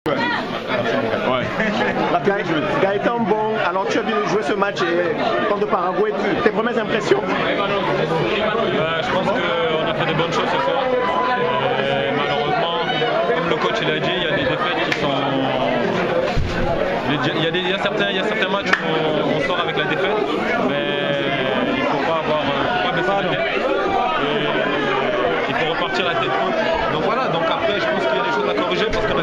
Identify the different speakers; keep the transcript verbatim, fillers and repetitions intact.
Speaker 1: Ouais.
Speaker 2: Gaëtan, bon, alors tu as vu jouer ce match contre le Paraguay, tes premières impressions?
Speaker 1: Bah, je pense qu'on a fait des bonnes choses ce soir. Et malheureusement, comme le coach il a dit, il y a des défaites qui sont... Il y a, des, il y a, certains, il y a certains matchs où on, on sort avec la défaite, mais il ne faut pas avoir faut pas baisser la tête. Et il faut repartir la tête haute. Donc voilà, donc après je pense qu'il y a des choses à corriger parce qu'on